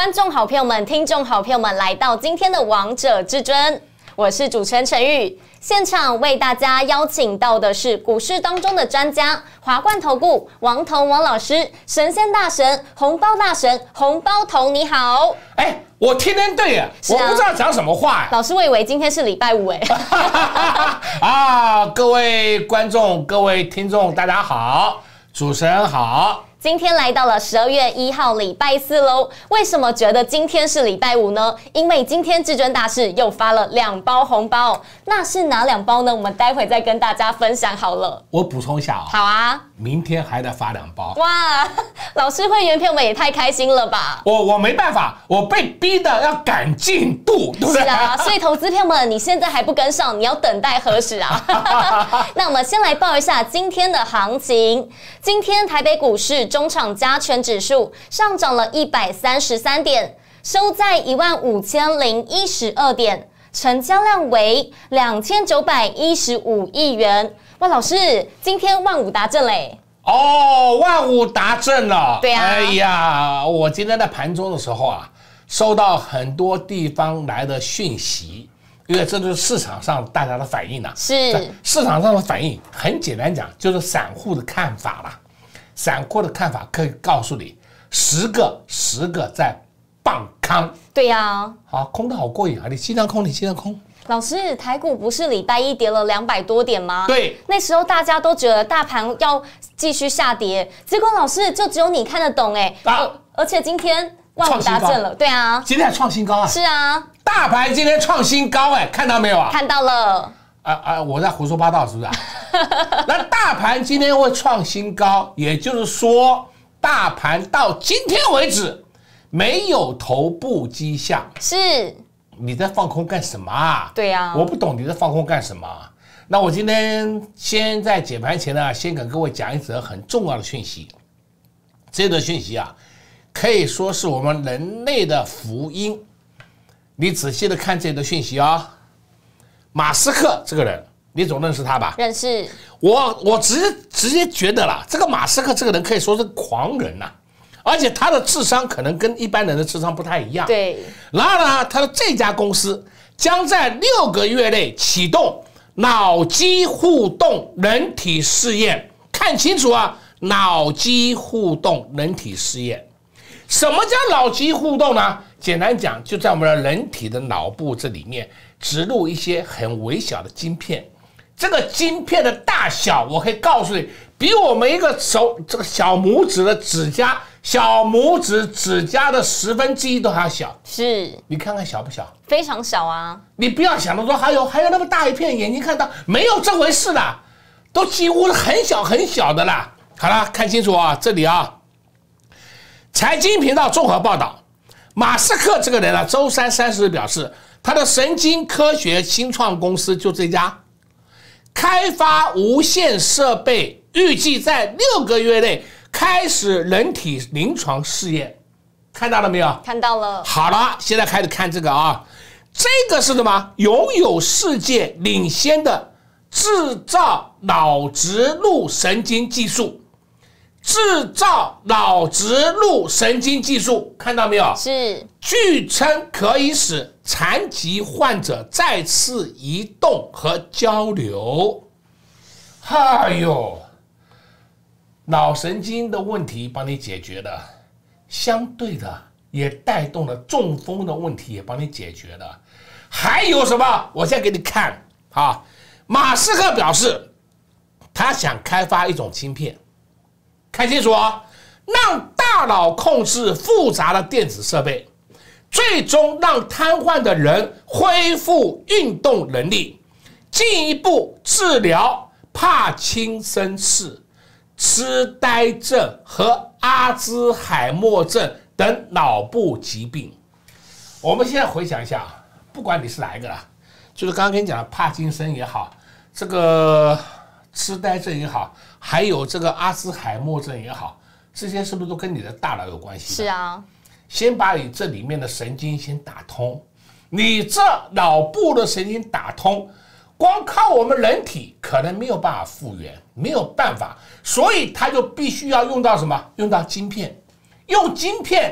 观众好朋友们、听众好朋友们，来到今天的王者至尊，我是主持人陈玉。现场为大家邀请到的是股市当中的专家，华冠投顾王彤王老师，神仙大神、红包大神、红包头，你好。 我天天对呀，我不知道讲什么话呀。 老师，我以为今天是礼拜五各位观众、各位听众，大家好，主持人好。 今天来到了12月1号礼拜四喽。为什么觉得今天是礼拜五呢？因为今天至尊大师又发了2包红包，那是哪2包呢？我们待会再跟大家分享好了。 我补充一下好啊， 明天还得发2包。 哇，老师会员朋友们也太开心了吧！ 我没办法，我被逼的要赶进度，对不对？ 是啊，所以投资朋友们，你现在还不跟上，你要等待何时啊？那我们先来报一下今天的行情。今天台北股市中场加权指数上涨了133点，收在15012点，成交量为2915亿元。哇，老师，今天万五达阵嘞！ 万五达阵了。 对啊。 哎呀，我今天在盘中的时候啊，收到很多地方来的讯息，因为这就是市场上大家的反应啊。 是市场上的反应，很简单讲，就是散户的看法啦。散户的看法可以告诉你，10个在棒康。 对呀。 好，空的好过瘾啊！你尽量空，你尽量空。 老师，台股不是礼拜一跌了200多点吗？ 对， 那时候大家都觉得大盘要继续下跌，结果老师就只有你看得懂而且今天万五达阵了，对啊， 今天还创新高啊！ 是啊， 大盘今天创新高看到没有啊？ 看到了。 我在胡说八道是不是啊？那大盘今天会创新高，也就是说，大盘到今天为止没有头部迹象。 是。 你在放空干什么啊？ 对啊， 我不懂你在放空干什么。那我今天先在解盘前呢，先跟各位讲一则很重要的讯息。这则讯息啊，可以说是我们人类的福音。你仔细的看这则讯息啊。马斯克这个人，你总认识他吧？ 认识。 我直接觉得啦，这个马斯克这个人可以说是狂人呐。而且他的智商可能跟一般人的智商不太一样。 对。 然后呢，他的这家公司将在6个月内启动脑机互动人体试验。看清楚啊，脑机互动人体试验。什么叫脑机互动呢？简单讲，就在我们的人体的脑部这里面植入一些很微小的晶片。这个晶片的大小，我可以告诉你，比我们一个手这个小拇指的指甲。小拇指指甲的1/10都还要小， 是你看看小不小？ 非常小啊！ 你不要想着说还有那么大一片，眼睛看到没有这回事的，都几乎是很小很小的啦。好了，看清楚啊，这里啊，财经频道综合报道，马斯克这个人啊，周三30日表示，他的神经科学新创公司就这家，开发无线设备，预计在6个月内。开始人体临床试验，看到了没有？ 看到了。 好了，现在开始看这个啊，这个是什么？拥有世界领先的制造脑植入神经技术，制造脑植入神经技术，看到没有？ 是。 据称可以使残疾患者再次移动和交流。哎呦！脑神经的问题帮你解决了，相对的也带动了中风的问题，也帮你解决了。还有什么？我现在给你看啊。马斯克表示，他想开发一种晶片，看清楚啊，让大脑控制复杂的电子设备，最终让瘫痪的人恢复运动能力，进一步治疗帕金森氏。痴呆症和阿兹海默症等脑部疾病。我们现在回想一下，不管你是哪一个啦，就是刚刚跟你讲的帕金森也好，这个痴呆症也好，还有这个阿兹海默症也好，这些是不是都跟你的大脑有关系？ 是啊。 先把你这里面的神经先打通，你这脑部的神经打通，光靠我们人体可能没有办法复原，没有办法，所以它就必须要用到什么？用到晶片，用晶片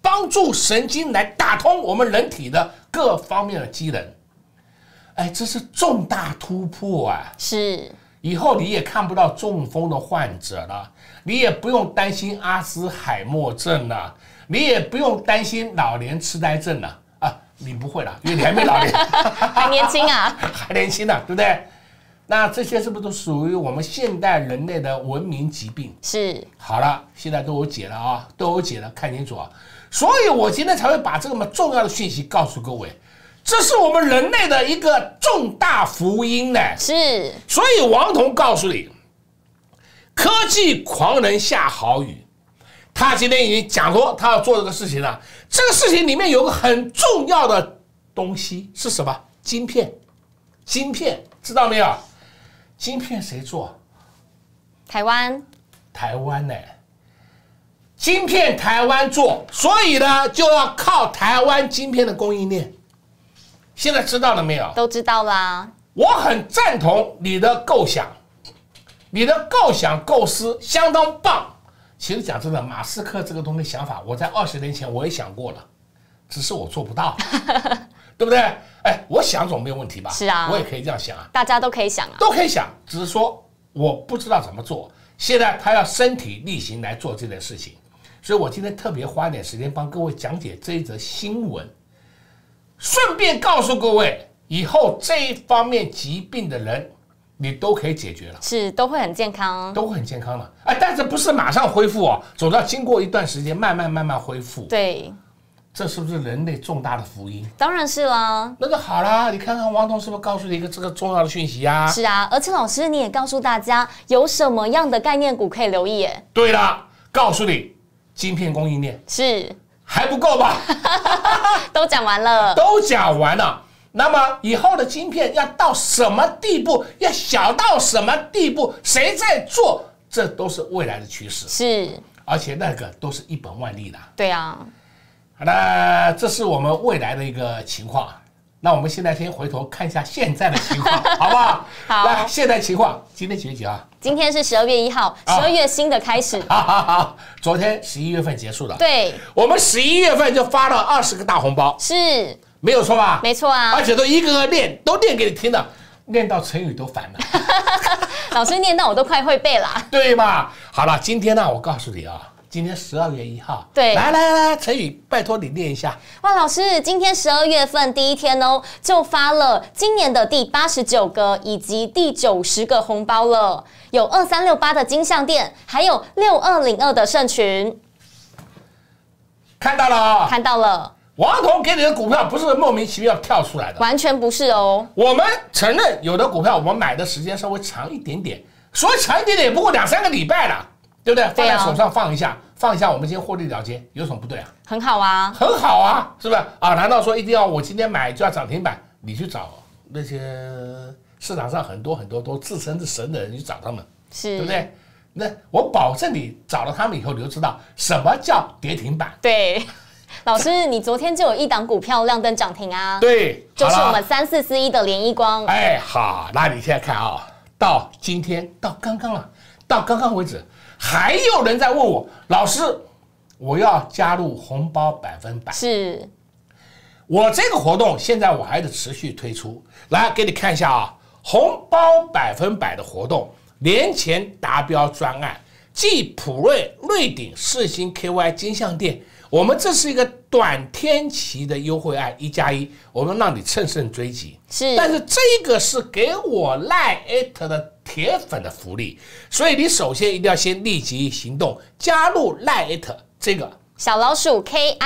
帮助神经来打通我们人体的各方面的机能。哎，这是重大突破啊！ 是， 以后你也看不到中风的患者了，你也不用担心阿兹海默症了，你也不用担心老年痴呆症了啊！你不会了，因为你还没老年， 还年轻啊， 还年轻呢，对不对？那这些是不是都属于我们现代人类的文明疾病？ 是。 好了，现在都有解了啊，都有解了，看清楚啊！所以我今天才会把这么重要的讯息告诉各位。这是我们人类的一个重大福音呢。 是， 所以王彤告诉你，科技狂人下好雨，他今天已经讲说他要做这个事情了。这个事情里面有个很重要的东西是什么？晶片。晶片知道没有？晶片谁做？ 台湾。 台湾呢？晶片台湾做，所以呢就要靠台湾晶片的供应链。现在知道了没有？ 都知道啦。 我很赞同你的构想，你的构想构思相当棒。其实讲真的，马斯克这个东西想法，我在20年前我也想过了，只是我做不到，对不对？哎，我想总没有问题吧？ 是啊， 我也可以这样想啊， 大家都可以想啊， 都可以想，只是说我不知道怎么做。现在他要身体力行来做这件事情，所以我今天特别花点时间帮各位讲解这一则新闻。顺便告诉各位，以后这一方面疾病的人，你都可以解决了， 是都会很健康， 都会很健康了。哎，但是不是马上恢复哦，总要经过一段时间，慢慢恢复。 对， 这是不是人类重大的福音？ 当然是啦。 那就好啦，你看看王彤是不是告诉你一个这个重要的讯息啊？ 是啊，而且老师你也告诉大家有什么样的概念股可以留意耶？ 对了，告诉你，晶片供应链是。 还不够吧？ 都讲完了， 都讲完了。那么以后的晶片要到什么地步？要小到什么地步？谁在做？这都是未来的趋势。 是，而且那个都是一本万利的。 对啊。 好了，这是我们未来的一个情况。那我们现在先回头看一下现在的情况，好不好？ 好。 来，现在情况，今天几月几号？ 今天是12月1号，12月新的开始。 好，昨天11月份结束了。 对， 我们11月份就发了20个大红包， 是没有错吧？ 没错啊， 而且都一个个念，都念给你听的，念到成语都反了。 老师念到我都快会背啦。 对嘛？好了，今天呢，我告诉你啊。今天12月1号， 对， 来，成语，拜托你念一下。 哇，老师，今天12月份第一天哦，就发了今年的第89个以及第90个红包了，有2368的金像店，还有6202的盛群。 看到了啊， 看到了。 王彤给你的股票不是莫名其妙跳出来的， 完全不是哦。 我们承认有的股票我们买的时间稍微长一点点，所以长一点点也不过2-3个礼拜了。对不对？放在手上放一下，放一下，我们今天获利了结，有什么不对啊？ 很好啊， 很好啊，是不是啊？难道说一定要我今天买就要涨停板？你去找那些市场上很多都自称是神的人，你去找他们， 是， 对不对？那我保证你找了他们以后，你就知道什么叫跌停板。 对，老师，你昨天就有一档股票亮灯涨停啊？ 对， 就是我们3441的联一光。 哎，好，那你现在看啊，到今天到刚刚为止。还有人在问我，老师，我要加入红包100%。 是， 我这个活动现在我还得持续推出，来给你看一下啊，红包100%的活动，年前达标专案，继普瑞、瑞鼎、世新 KY 金像店，我们这是一个短天期的优惠案，1+1，我们让你乘胜追击。 是， 但是这个是给我LINE@ 的铁粉的福利，所以你首先一定要先立即行动，加入LINE@ 这个小老鼠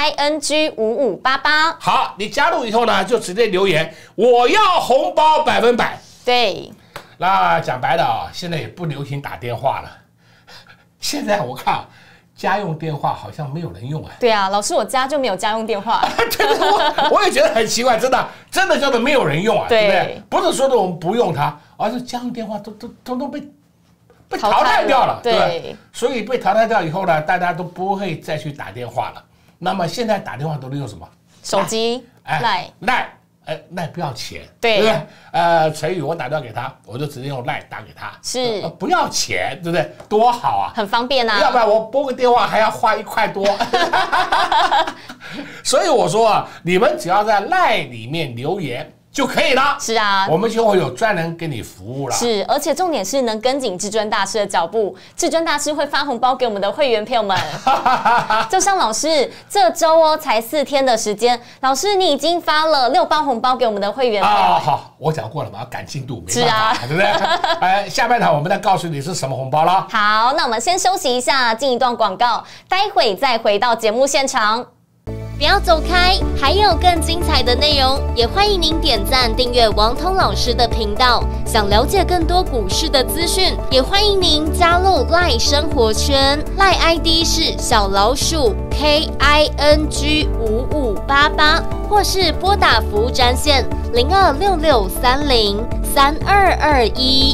KING5588。 好，你加入以后呢，就直接留言我要红包100%。 对， 那讲白了啊，现在也不流行打电话了，现在我看家用电话好像没有人用啊。对啊，老师，我家就没有家用电话。 对，我也觉得很奇怪，真的叫做没有人用啊，对不对？不是说的我们不用它，而是家用电话都被淘汰掉了，对不对？所以被淘汰掉以后呢，大家都不会再去打电话了。那么现在打电话都利用什么？ 手机，LINE， 赖不要钱， 对不对？陈宇我打电话给他，我就直接用赖打给他， 是不要钱，对不对？多好啊， 很方便啊。 要不然我拨个电话还要花1块多。所以我说啊，你们只要在赖里面留言就可以了。 是啊， 我们就会有专人给你服务了。 是，而且重点是能跟紧至尊大师的脚步，至尊大师会发红包给我们的会员朋友们。就像老师这周哦，才4天的时间，老师你已经发了6包红包给我们的会员朋友。 好，我讲过了嘛，要赶进度，没是啊， 办法，对不对？下半场我们再告诉你是什么红包了。 好，那我们先休息一下，进一段广告，待会再回到节目现场。不要走开，还有更精彩的内容，也欢迎您点赞订阅王通老师的频道。想了解更多股市的资讯，也欢迎您加入 LINE 生活圈，LINE ID 是小老鼠 KING5588，或是拨打服务专线0266303221。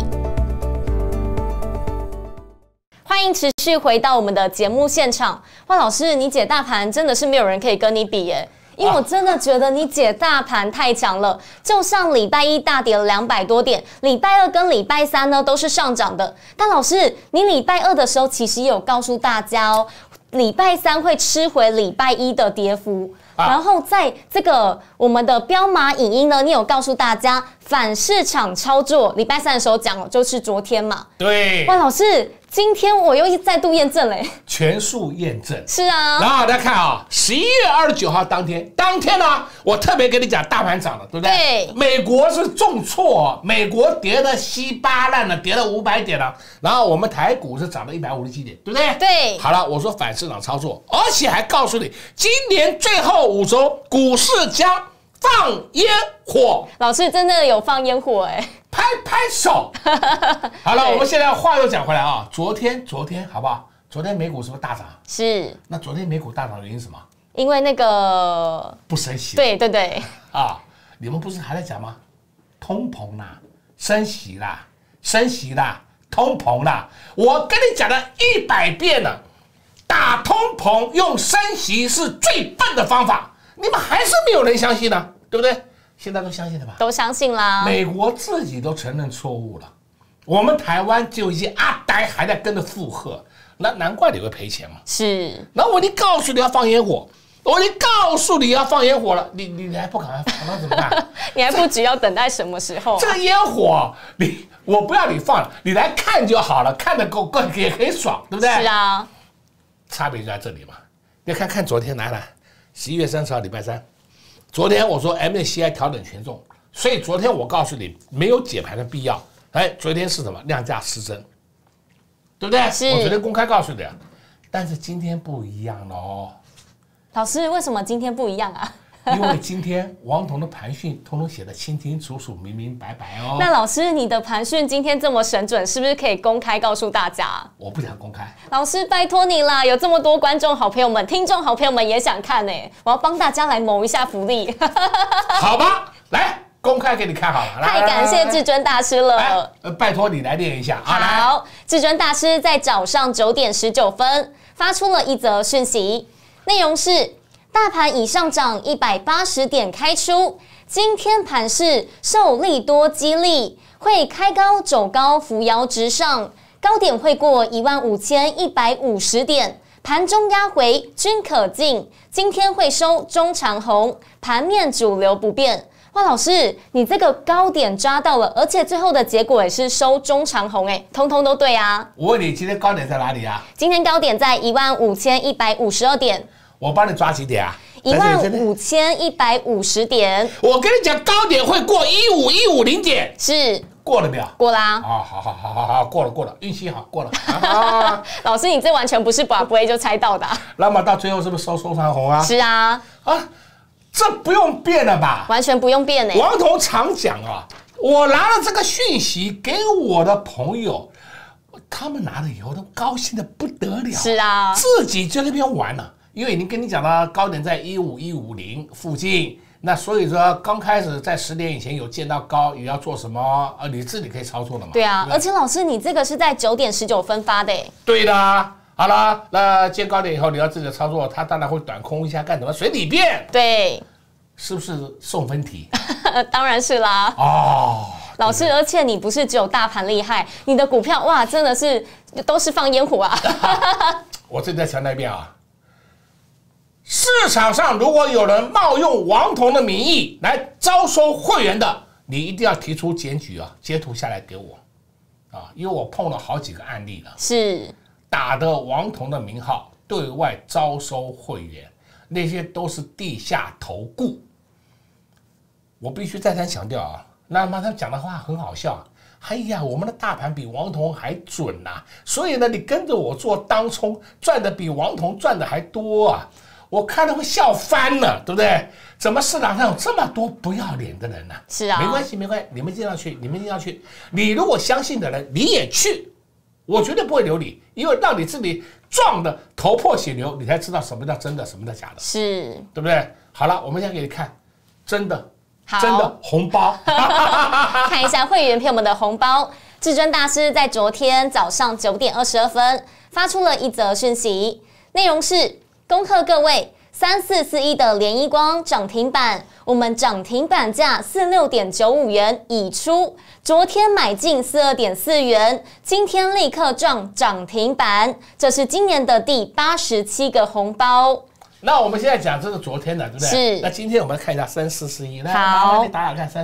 欢迎持续回到我们的节目现场。哇，老师，你解大盘真的是没有人可以跟你比耶，因为我真的觉得你解大盘太强了。就像礼拜一大跌了200多点，礼拜二跟礼拜三呢都是上涨的。但老师，你礼拜二的时候其实也有告诉大家哦，礼拜三会吃回礼拜一的跌幅。然后在这个我们的标码影音呢，你有告诉大家反市场操作，礼拜三的时候讲就是昨天嘛。 对。 哇，老师，今天我又再度验证嘞， 全数验证。 是啊。 然后大家看啊，11月29号当天呢，我特别跟你讲，大盘涨了，对不对？ 对。 美国是重挫，美国跌得稀巴烂了，跌了500点了。然后我们台股是涨了157点，对不对？ 对。 好了，我说反市场操作，而且还告诉你，今年最后5周股市将放烟火。 老师真的有放烟火哎， 拍拍手。好了，我们现在话又讲回来啊，昨天好不好？昨天美股是不是大涨？ 是。 那昨天美股大涨的原因是什么？ 因为那个不升息。 对对对。 啊，你们不是还在讲吗？通膨啦，升息啦，升息啦，通膨啦。我跟你讲了100遍了，打通膨用升息是最笨的方法，你们还是没有人相信呢，对不对？现在都相信了吧？ 都相信啦。 美国自己都承认错误了，我们台湾就一些阿呆还在跟着附和，那难怪你会赔钱嘛。 是。 那我已经告诉你要放烟火，我已经告诉你要放烟火了，你还不赶快放，那怎么办？ 你还不只要等待什么时候？ 这个烟火，我不要你放了，你来看就好了，看得够也可以爽，对不对？ 是啊。 差别就在这里嘛。你看昨天来11月30号礼拜三。昨天我说 MSCI 调整权重，所以昨天我告诉你没有解盘的必要。昨天是什么？量价失真，对不对？ 是。 我昨天公开告诉你，但是今天不一样了哦。 老师，为什么今天不一样啊？ 因为今天王彤的盘讯通通写得清清楚楚、明明白白哦。 那老师，你的盘讯今天这么神准，是不是可以公开告诉大家？ 我不想公开。 老师，拜托你啦！有这么多观众好朋友们、听众好朋友们也想看呢，我要帮大家来谋一下福利。 好吧，来公开给你看好了。 太感谢至尊大师了。 拜托你来练一下啊！ 好，至尊大师在早上9点19分发出了一则讯息，内容是。大盘已上涨180点开出，今天盘势受利多激励，会开高走高，扶摇直上，高点会过15150点，盘中压回均可进，今天会收中长红，盘面主流不变。哇，老师，你这个高点抓到了，而且最后的结果也是收中长红，通通都对啊。 我问你，今天高点在哪里啊？ 今天高点在15152点。 我帮你抓几点啊 ？15150点。 我跟你讲，高点会过15150点， 是过了没有？ 过啦。 好，过了，运气好，过了。 老师，你这完全不是把不会就猜到的。 那么到最后是不是收中长红啊？ 是啊。 这不用变了吧？ 完全不用变欸。 王彤常讲啊，我拿了这个讯息给我的朋友，他们拿了以后都高兴的不得了。 是啊。 自己在那边玩了。因为已经跟你讲了，高点在15150附近，那所以说刚开始在10点以前有见到高，也要做什么？你自己可以操作的嘛。 对啊，对，而且老师，你这个是在9点19分发的。 对的。好了，那见高点以后你要自己操作，它当然会短空一下，干什么？随你便。 对。 是不是送分题？ 当然是啦。 哦， 老师，而且你不是只有大盘厉害，你的股票哇，真的是都是放烟火啊！ 我这里再强调一遍啊，市场上如果有人冒用王彤的名义来招收会员的，你一定要提出检举啊，截图下来给我啊，因为我碰了好几个案例了， 是打的王彤的名号对外招收会员，那些都是地下投顾。我必须再三强调啊，那么他讲的话很好笑。哎呀，我们的大盘比王彤还准呐、所以呢，你跟着我做当冲，赚的比王彤赚的还多啊！我看了会笑翻了，对不对？怎么市场上有这么多不要脸的人呢、 是啊， 没关系，没关系，你们尽量去，你们尽量去。你如果相信的人，你也去，我绝对不会留你，因为让你自己撞的头破血流，你才知道什么叫真的，什么叫假的， 是， 对不对？好了，我们现在给你看真的。 好真的红包， 看一下会员朋友们的红包。至尊大师在昨天早上9点22分发出了一则讯息，内容是恭贺各位3441的联一光涨停板，我们涨停板价46.95元已出，昨天买进42.4元，今天立刻撞涨停板，这是今年的第87个红包。 那我们现在讲这是昨天的，对不对？ 是。 那今天我们看一下3441，来， 好， 你打打看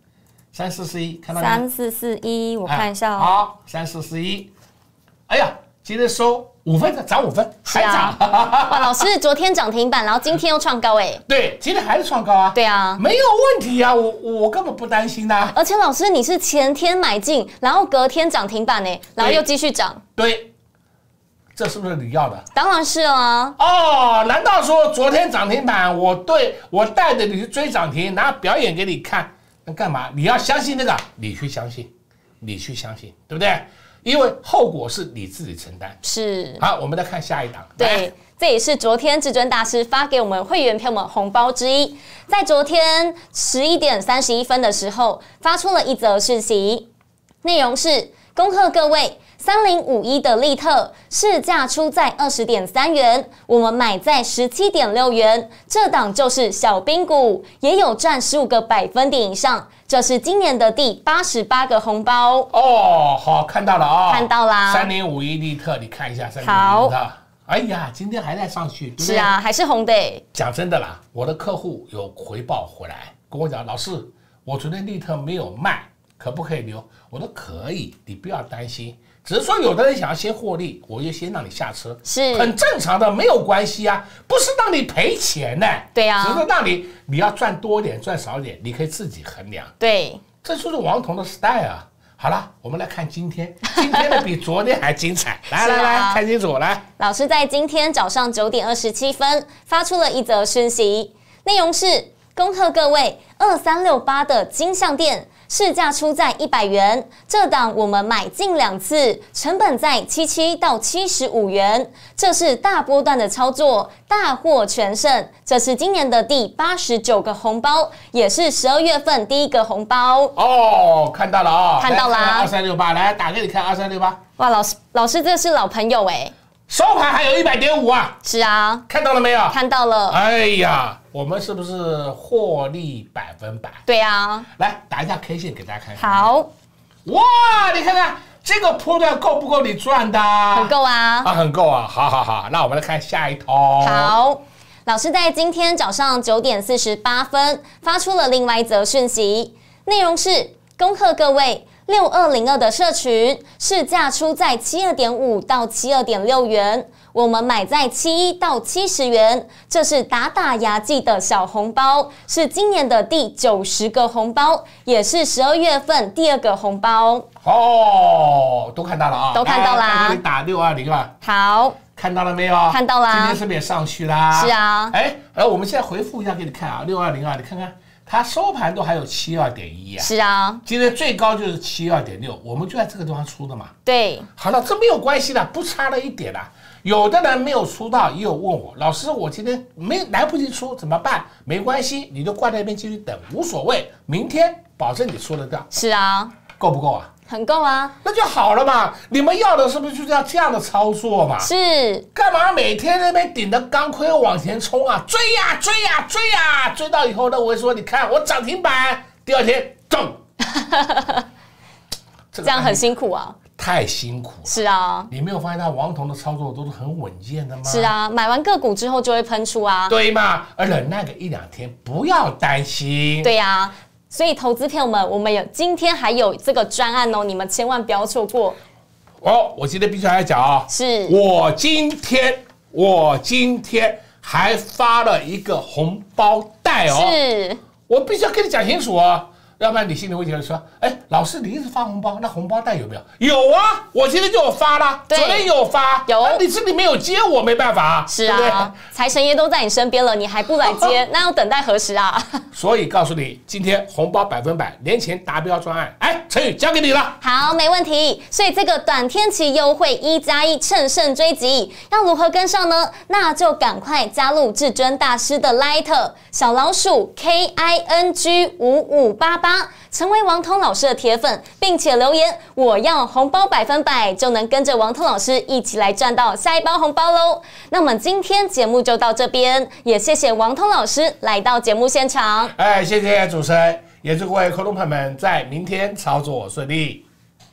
3441，看到没 ？3441，我看一下哦。 好，3441，哎呀，今天收5分，涨5分，还涨。 哇，老师昨天涨停板，然后今天又创高哎。 对，今天还是创高啊。 对啊， 没有问题啊，我根本不担心呐。 而且老师你是前天买进，然后隔天涨停板哎，然后又继续涨。 对。这是不是你要的？ 当然是啊。 哦，难道说昨天涨停板，我带着你去追涨停，然后表演给你看，那干嘛？你要相信那个，你去相信，对不对？因为后果是你自己承担。 是。 好，我们再看下一档。 对，这也是昨天至尊大师发给我们会员朋友们红包之一，在昨天11点31分的时候发出了一则讯息，内容是恭贺各位。3051的利特市价出在20.3元，我们买在17.6元，这档就是小兵股，也有赚15个百分点以上，这是今年的第88个红包。 哦，好，看到了啊、 看到啦。 3051利特，你看一下3051利特。哎呀，今天还在上去，对不对？ 是啊，还是红的。 讲真的啦，我的客户有回报回来，跟我讲，老师，我昨天利特没有卖，可不可以留？我说可以，你不要担心。只是说，有的人想要先获利，我就先让你下车， 是很正常的，没有关系啊，不是让你赔钱呢。 对啊， 只是让你要赚多一点，赚少一点，你可以自己衡量。 对， 这就是王彤的 style 啊。好了，我们来看今天的比昨天还精彩。来，看清楚来。 老师在今天早上9点27分发出了一则讯息，内容是恭贺各位2368的金像店。市价出在100元，这档我们买进2次，成本在77到75元，这是大波段的操作，大获全胜。这是今年的第89个红包，也是12月份第一个红包。 哦，看到了啊、 看到啦 ，2368，来打给你看2368。 哇，老师这是老朋友哎， 收盘还有100.5啊。 是啊， 看到了没有？ 看到了。 哎呀，我们是不是获利100%？ 对啊， 来打一下 K 线给大家看看。 好， 哇，你看看这个波段够不够你赚的？ 很够啊， 很够啊。好，那我们来看下一通。 好，老师在今天早上9点48分发出了另外一则讯息，内容是恭贺各位。6202的社群市价出在72.5到72.6元，我们买在71到70元，这是打牙祭的小红包，是今年的第90个红包，也是12月份第2个红包。 哦，都看到了啊， 都看到啦。 给你打620啊。 好， 看到了没有？ 看到啦。 今天是不是也上去啦？ 是啊。 我们现在回复一下给你看啊，6202啊，你看看。它收盘都还有72.1啊， 是啊， 今天最高就是72.6，我们就在这个地方出的嘛。 对， 好了，这没有关系的，不差了一点啦。有的人没有出到，也有问我，老师，我今天来不及出怎么办？没关系，你就挂在那边继续等，无所谓，明天保证你出得掉。 是啊， 够不够啊？ 很够啊， 那就好了嘛。你们要的是不是就是要这样的操作嘛？ 是， 干嘛每天那边顶着钢盔往前冲啊？追呀，追到以后呢，我会说，你看我涨停板第二天中， 这样很辛苦啊。 太辛苦了。 是啊， 你没有发现他王彤的操作都是很稳健的吗？ 是啊，买完个股之后就会喷出啊。 对嘛，而忍耐个1、2天，不要担心。 对呀，所以投资朋友们，我们今天还有这个专案哦，你们千万不要错过。 哦，我今天必须来讲啊， 是我今天还发了一个红包袋哦， 是， 我必须要跟你讲清楚哦。要不然你心里会觉得说，哎，老师你一直发红包，那红包袋有没有？有啊，我今天就有发啦，昨天有发， 有， 你这里没有接我没办法， 是啊，财神爷都在你身边了，你还不来接，那要等待何时啊？ 所以告诉你，今天红包100%年前达标专案，哎，陈宇交给你了。 好，没问题。所以这个短天期优惠1+1乘胜追击，要如何跟上呢？那就赶快加入至尊大师的 Light 小老鼠 KING5588。成为王通老师的铁粉，并且留言我要红包100%，就能跟着王通老师一起来赚到下一包红包喽。那么今天节目就到这边，也谢谢王通老师来到节目现场。 哎，谢谢主持人，也祝各位观众朋友们在明天操作顺利。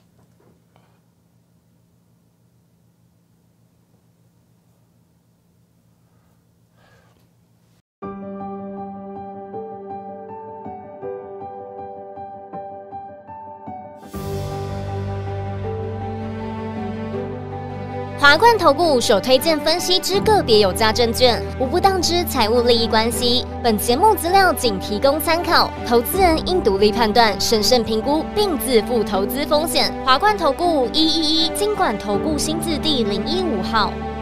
华冠投顾所推荐分析之个别有价证券，无不当之财务利益关系。本节目资料仅提供参考，投资人应独立判断、审慎评估，并自负投资风险。华冠投顾111金管投顾新字第015号。